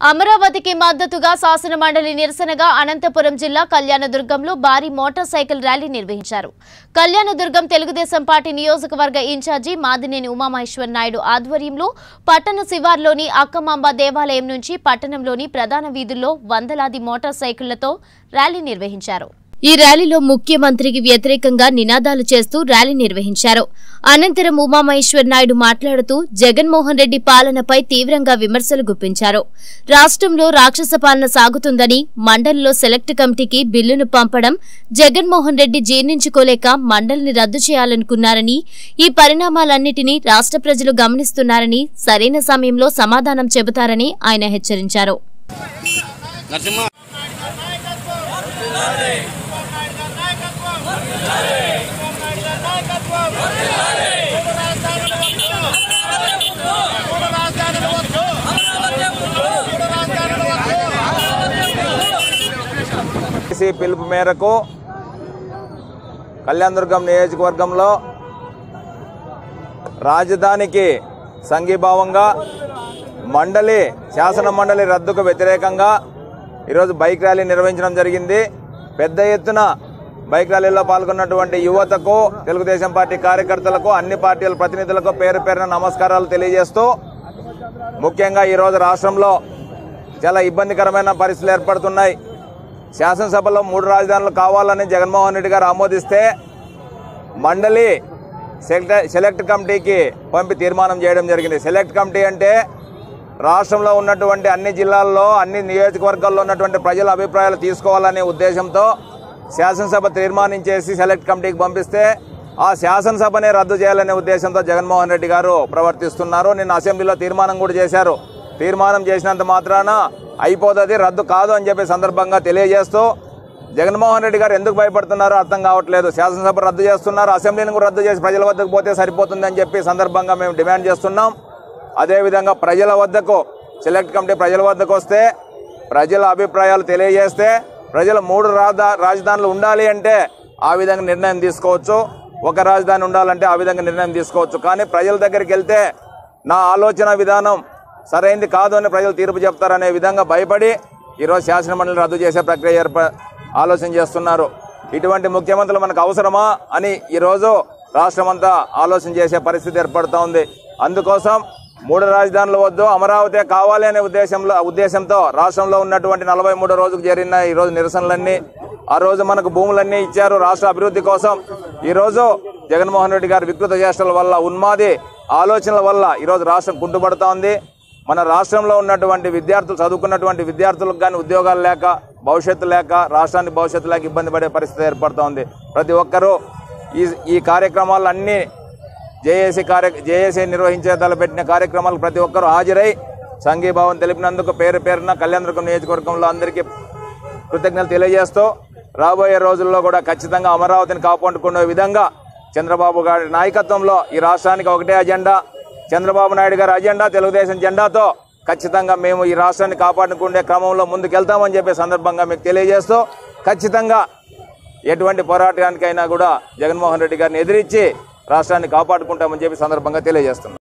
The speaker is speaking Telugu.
అమరావతికి మద్దతుగా శాసన మండలి నిరసనగా అనంతపురం జిల్లా కళ్యాణదుర్గంలో భారీ మోటార్ సైకిల్ ర్యాలీ నిర్వహించారు. కళ్యాణదుర్గం తెలుగుదేశం పార్టీ నియోజకవర్గ ఇన్ఛార్జి మాదినేని ఉమామహేశ్వర్ నాయుడు ఆధ్వర్యంలో పట్టణ శివార్లోని అక్కమాంబ దేవాలయం నుంచి పట్టణంలోని ప్రధాన వీధుల్లో వందలాది మోటార్ సైకిళ్లతో ర్యాలీ నిర్వహించారు. ఈ ర్యాలీలో ముఖ్యమంత్రికి వ్యతిరేకంగా నినాదాలు చేస్తూ ర్యాలీ నిర్వహించారు. అనంతరం ఉమామహేశ్వర్ నాయుడు మాట్లాడుతూ జగన్మోహన్ రెడ్డి పాలనపై తీవ్రంగా విమర్శలు గుప్పించారు. రాష్ట్రంలో రాక్షస పాలన సాగుతుందని, మండలిలో సెలెక్ట్ కమిటీకి బిల్లును పంపడం జగన్మోహన్ రెడ్డి జీర్ణించుకోలేక మండలిని రద్దు చేయాలనుకున్నారని, ఈ పరిణామాలన్నిటినీ రాష్ట్ర ప్రజలు గమనిస్తున్నారని, సరైన సమయంలో సమాధానం చెబుతారని ఆయన హెచ్చరించారు. పిలుపు మేరకు కళ్యాణదుర్గం నియోజకవర్గంలో రాజధానికి సంఘీభావంగా శాసన మండలి రద్దుకు వ్యతిరేకంగా ఈరోజు బైక్ ర్యాలీ నిర్వహించడం జరిగింది. పెద్ద ఎత్తున బైక్ ర్యాలీలో పాల్గొన్నటువంటి యువతకు, తెలుగుదేశం పార్టీ కార్యకర్తలకు, అన్ని పార్టీల ప్రతినిధులకు పేరు పేరున నమస్కారాలు తెలియజేస్తూ, ముఖ్యంగా ఈరోజు రాష్ట్రంలో చాలా ఇబ్బందికరమైన పరిస్థితులు ఏర్పడుతున్నాయి. శాసనసభలో 3 రాజధానులు కావాలని జగన్మోహన్ రెడ్డి గారు ఆమోదిస్తే మండలి సెలెక్ట్ కమిటీకి పంపి తీర్మానం చేయడం జరిగింది. సెలెక్ట్ కమిటీ అంటే రాష్ట్రంలో ఉన్నటువంటి అన్ని జిల్లాల్లో, అన్ని నియోజకవర్గాల్లో ఉన్నటువంటి ప్రజల అభిప్రాయాలు తీసుకోవాలనే ఉద్దేశంతో శాసనసభ తీర్మానించేసి సెలెక్ట్ కమిటీకి పంపిస్తే ఆ శాసనసభనే రద్దు చేయాలనే ఉద్దేశంతో జగన్మోహన్ రెడ్డి గారు ప్రవర్తిస్తున్నారు. నిన్న అసెంబ్లీలో తీర్మానం కూడా చేశారు. తీర్మానం చేసినంత మాత్రాన అయిపోతుంది, రద్దు కాదు అని చెప్పే సందర్భంగా తెలియజేస్తూ, జగన్మోహన్ రెడ్డి గారు ఎందుకు భయపడుతున్నారో అర్థం కావట్లేదు. శాసనసభ రద్దు చేస్తున్నారు, అసెంబ్లీని కూడా రద్దు చేసి ప్రజల వద్దకు పోతే సరిపోతుంది అని చెప్పి సందర్భంగా మేము డిమాండ్ చేస్తున్నాం. అదేవిధంగా ప్రజల వద్దకు సెలెక్ట్ కమిటీ ప్రజల వద్దకు వస్తే, ప్రజల అభిప్రాయాలు తెలియజేస్తే, ప్రజలు 3 రాజధానులు ఉండాలి అంటే ఆ విధంగా నిర్ణయం తీసుకోవచ్చు, ఒక రాజధాని ఉండాలంటే ఆ విధంగా నిర్ణయం తీసుకోవచ్చు. కానీ ప్రజల దగ్గరికి వెళ్తే నా ఆలోచన విధానం సరైంది కాదు అని ప్రజలు తీర్పు చెప్తారనే విధంగా భయపడి ఈరోజు శాసనమండలి రద్దు చేసే ప్రక్రియ ఆలోచన చేస్తున్నారు. ఇటువంటి ముఖ్యమంత్రులు మనకు అవసరమా అని ఈరోజు రాష్ట్రమంతా ఆలోచన చేసే పరిస్థితి ఏర్పడుతూ ఉంది. అందుకోసం 3 రాజధానులు వద్దు, అమరావతి కావాలి అనే ఉద్దేశంతో రాష్ట్రంలో ఉన్నటువంటి 43 రోజుకు జరిగిన ఈరోజు నిరసనలన్నీ, ఆ రోజు మనకు భూములన్నీ ఇచ్చారు రాష్ట్ర అభివృద్ధి కోసం. ఈరోజు జగన్మోహన్ రెడ్డి గారి వికృత చేష్టల వల్ల, ఉన్మాది ఆలోచనల వల్ల ఈరోజు రాష్ట్రం కుంటుపడుతూ ఉంది. మన రాష్ట్రంలో ఉన్నటువంటి విద్యార్థులు, చదువుకున్నటువంటి విద్యార్థులకు కానీ ఉద్యోగాలు లేక, భవిష్యత్తు లేక, రాష్ట్రానికి భవిష్యత్తు లేక ఇబ్బంది పడే పరిస్థితి ఏర్పడుతూ ఉంది. ప్రతి ఒక్కరూ ఈ కార్యక్రమాలన్నీ జేఏసీ నిర్వహించే తలపెట్టిన కార్యక్రమాలకు ప్రతి ఒక్కరూ హాజరై సంఘీభావం తెలిపినందుకు పేరు పేరున కళ్యాణదుర్గం నియోజకవర్గంలో అందరికీ కృతజ్ఞతలు తెలియజేస్తూ, రాబోయే రోజుల్లో కూడా ఖచ్చితంగా అమరావతిని కాపాడుకునే విధంగా చంద్రబాబు గారి నాయకత్వంలో ఈ రాష్ట్రానికి ఒకటే అజెండా, చంద్రబాబు నాయుడు గారి అజెండా, తెలుగుదేశం జెండాతో ఖచ్చితంగా మేము ఈ రాష్ట్రాన్ని కాపాడుకునే క్రమంలో ముందుకెళ్తామని చెప్పే సందర్భంగా మీకు తెలియజేస్తూ, ఖచ్చితంగా ఎటువంటి పోరాటానికైనా కూడా జగన్మోహన్ రెడ్డి గారిని ఎదిరించి రాష్ట్రాన్ని కాపాడుకుంటామని చెప్పి సందర్భంగా తెలియజేస్తున్నాం.